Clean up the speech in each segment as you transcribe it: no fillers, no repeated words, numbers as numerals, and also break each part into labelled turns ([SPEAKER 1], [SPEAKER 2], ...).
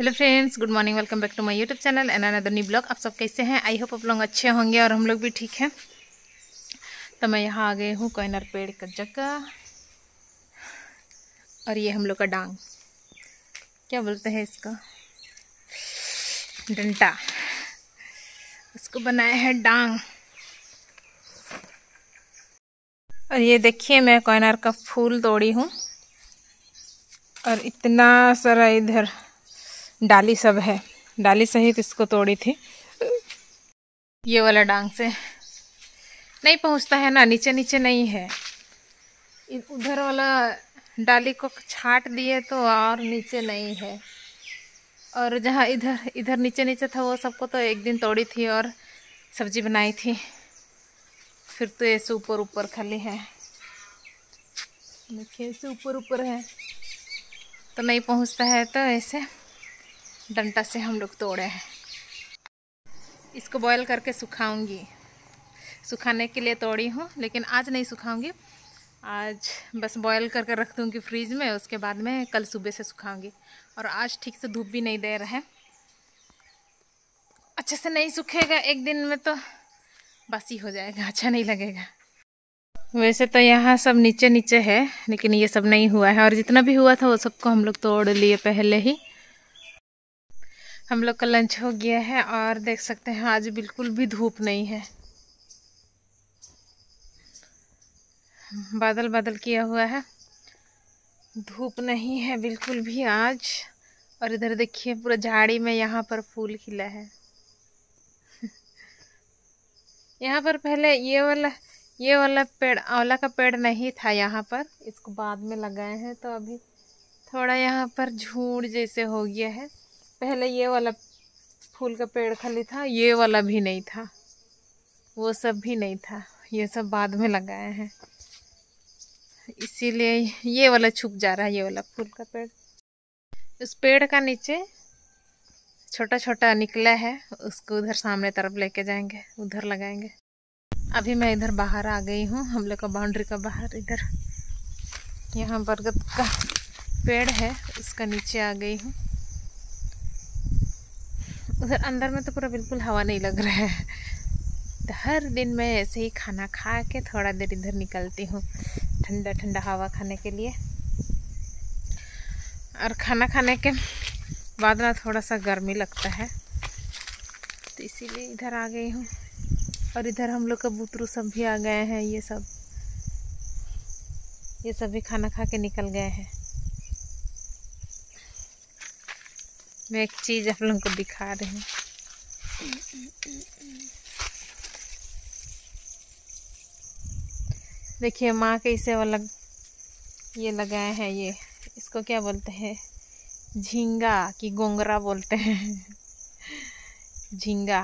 [SPEAKER 1] Hello friends, good morning. Welcome back to my YouTube channel and another new blog. आप सब कैसे हैं? I hope आप लोग अच्छे होंगे और हम लोग भी ठीक हैं। तो मैं यहाँ आ गई हूँ कोयनर पेड़ का जगह। और ये हम लोग का डांग, क्या बोलते हैं इसका, डंटा, इसको बनाया है डांग। और ये देखिए मैं कोयनर का फूल तोड़ी हूँ और इतना सारा इधर डाली सब है, डाली सहित इसको तोड़ी थी। ये वाला डांग से नहीं पहुँचता है ना, नीचे नीचे नहीं है। उधर वाला डाली को छाट दिए तो और नीचे नहीं है। और जहाँ इधर इधर नीचे नीचे था वो सबको तो एक दिन तोड़ी थी और सब्जी बनाई थी। फिर तो ऐसे ऊपर ऊपर खाली है, देखिए ऐसे ऊपर ऊपर है तो नहीं पहुँचता है। तो ऐसे डंटा से हम लोग तोड़े हैं। इसको बॉयल करके सुखाऊंगी, सुखाने के लिए तोड़ी हूँ, लेकिन आज नहीं सुखाऊंगी। आज बस बॉयल करके रख दूँगी फ्रीज में, उसके बाद में कल सुबह से सुखाऊंगी। और आज ठीक से धूप भी नहीं दे रहा है, अच्छे से नहीं सूखेगा। एक दिन में तो बासी हो जाएगा, अच्छा नहीं लगेगा। वैसे तो यहाँ सब नीचे नीचे है, लेकिन ये सब नहीं हुआ है। और जितना भी हुआ था वो सबको हम लोग तोड़ लिए पहले ही। हम लोग का लंच हो गया है और देख सकते हैं आज बिल्कुल भी धूप नहीं है, बादल बादल किया हुआ है, धूप नहीं है बिल्कुल भी आज। और इधर देखिए पूरा झाड़ी में यहाँ पर फूल खिला है। यहाँ पर पहले ये वाला पेड़, आंवला का पेड़ नहीं था यहाँ पर, इसको बाद में लगाए हैं। तो अभी थोड़ा यहाँ पर झूड़ जैसे हो गया है। पहले ये वाला फूल का पेड़ खाली था, ये वाला भी नहीं था, वो सब भी नहीं था, ये सब बाद में लगाए हैं। इसीलिए ये वाला छुप जा रहा है, ये वाला फूल का पेड़। उस पेड़ का नीचे छोटा छोटा निकला है, उसको उधर सामने तरफ लेके जाएंगे, उधर लगाएंगे। अभी मैं इधर बाहर आ गई हूँ, हम लोग का बाउंड्री का बाहर। इधर यहाँ बरगद का पेड़ है, उसका नीचे आ गई हूँ। उधर अंदर में तो पूरा बिल्कुल हवा नहीं लग रहा है। तो हर दिन मैं ऐसे ही खाना खा के थोड़ा देर इधर निकलती हूँ ठंडा ठंडा हवा खाने के लिए। और खाना खाने के बाद ना थोड़ा सा गर्मी लगता है, तो इसीलिए इधर आ गई हूँ। और इधर हम लोग का बुतरू सब भी आ गए हैं, ये सब भी खाना खा के निकल गए हैं। मैं एक चीज़ आप लोगों को दिखा रही हूँ। देखिए माँ कैसे वाला ये लगाए हैं, ये इसको क्या बोलते हैं, झींगा कि गोंगरा बोलते हैं, झींगा।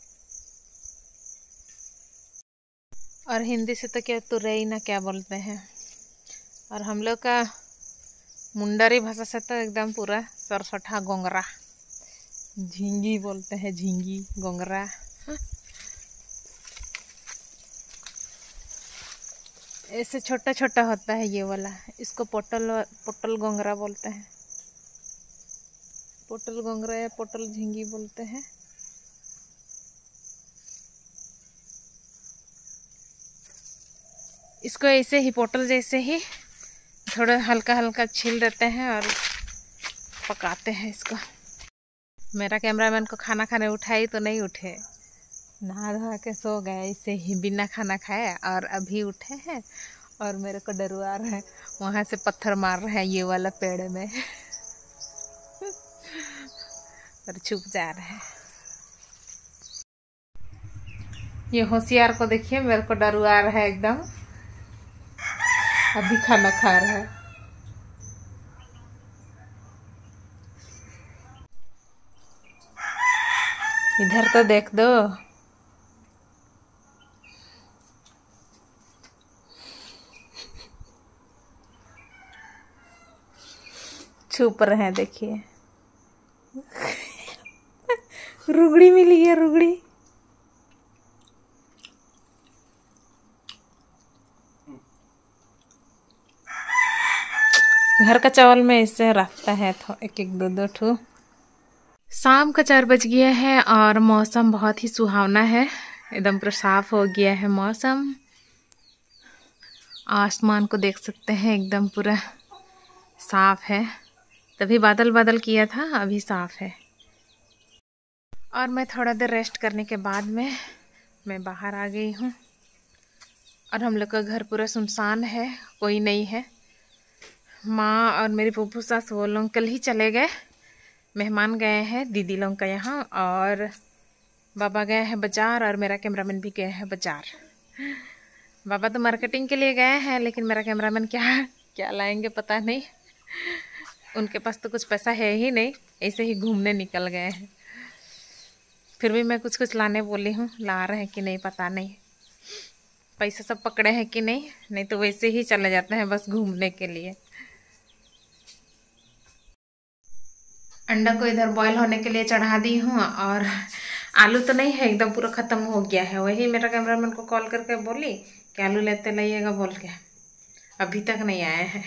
[SPEAKER 1] और हिंदी से तो क्या तुरई ना क्या बोलते हैं। और हम लोग का मुंडरी भाषा से तो एकदम पूरा सरसठा गोंगरा, झींगी बोलते हैं, झींगी गोंगरा। ऐसे छोटा छोटा होता है ये वाला, इसको पोटल गोंगरा बोलते हैं, पोटल गोंगरा या पोटल झींगी बोलते हैं। इसको ऐसे ही पोटल जैसे ही थोड़ा हल्का हल्का छील देते हैं और पकाते हैं इसको। मेरा कैमरामैन को खाना खाने उठाई तो नहीं उठे, नहा धोा के सो गए ऐसे ही बिना खाना खाए। और अभी उठे हैं और मेरे को डरवा रहे हैं, वहाँ से पत्थर मार रहे हैं ये वाला पेड़ में और छुप जा रहे हैं। ये होशियार को देखिए, मेरे को डरवा रहा है एकदम, अभी खाना खा रहा है। इधर तो देख दो, छुप रहे हैं देखिए। रुगड़ी मिली है, रुगड़ी। घर का चावल में इससे रखता है तो एक एक दो दो ठू। शाम का 4 बज गया है और मौसम बहुत ही सुहावना है। एकदम पूरा साफ हो गया है मौसम। आसमान को देख सकते हैं, एकदम पूरा साफ है। तभी बादल बादल किया था, अभी साफ है। और मैं थोड़ा देर रेस्ट करने के बाद में मैं बाहर आ गई हूँ। और हम लोग का घर पूरा सुनसान है, कोई नहीं है। माँ और मेरी फूफू सास वो लोग कल ही चले गए। मेहमान गए हैं दीदी लोग का यहाँ, और बाबा गए हैं बाजार, और मेरा कैमरामैन भी गए हैं बाजार। बाबा तो मार्केटिंग के लिए गए हैं, लेकिन मेरा कैमरामैन क्या क्या लाएंगे पता नहीं। उनके पास तो कुछ पैसा है ही नहीं, ऐसे ही घूमने निकल गए हैं। फिर भी मैं कुछ कुछ लाने बोली हूँ, ला रहे हैं कि नहीं पता नहीं। पैसा सब पकड़े हैं कि नहीं, नहीं तो वैसे ही चले जाते हैं बस घूमने के लिए। अंडा को इधर बॉईल होने के लिए चढ़ा दी हूँ, और आलू तो नहीं है, एकदम पूरा ख़त्म हो गया है। वही मेरा कैमरामैन को कॉल करके बोली कि आलू लेते लाइएगा बोल के, अभी तक नहीं आए हैं।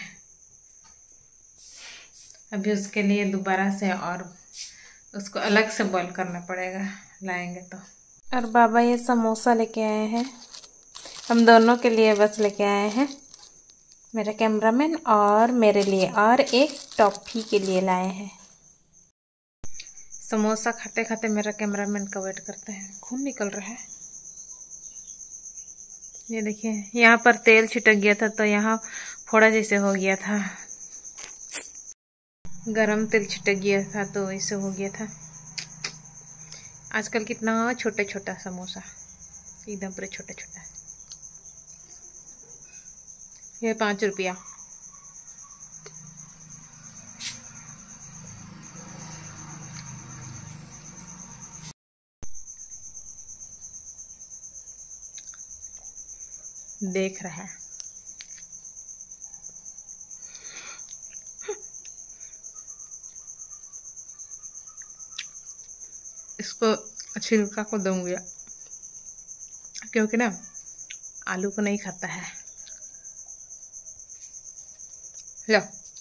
[SPEAKER 1] अभी उसके लिए दोबारा से और उसको अलग से बॉईल करना पड़ेगा, लाएंगे तो। और बाबा ये समोसा लेके आए हैं, हम दोनों के लिए बस लेके आए हैं, मेरा कैमरामैन और मेरे लिए, और एक टॉफ़ी के लिए लाए हैं। समोसा खाते खाते मेरा कैमरामैन का वेट करते हैं। खून निकल रहा है, ये देखिए। यहाँ पर तेल छिटक गया था तो यहाँ फोड़ा जैसे हो गया था, गरम तेल छिटक गया था तो ऐसे हो गया था। आजकल कितना छोटा छोटा समोसा, एकदम पूरे छोटा छोटा। ये 5 रुपया। देख रहा है, इसको छिलका को दूंगी क्योंकि ना आलू को नहीं खाता है। लो,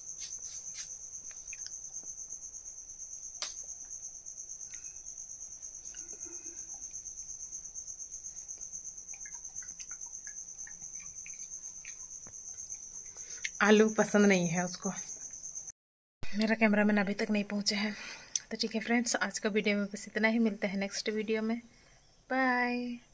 [SPEAKER 1] आलू पसंद नहीं है उसको। मेरा कैमरामैन अभी तक नहीं पहुंचे हैं। तो ठीक है फ्रेंड्स, आज का वीडियो में बस इतना ही। मिलते हैं नेक्स्ट वीडियो में। बाय।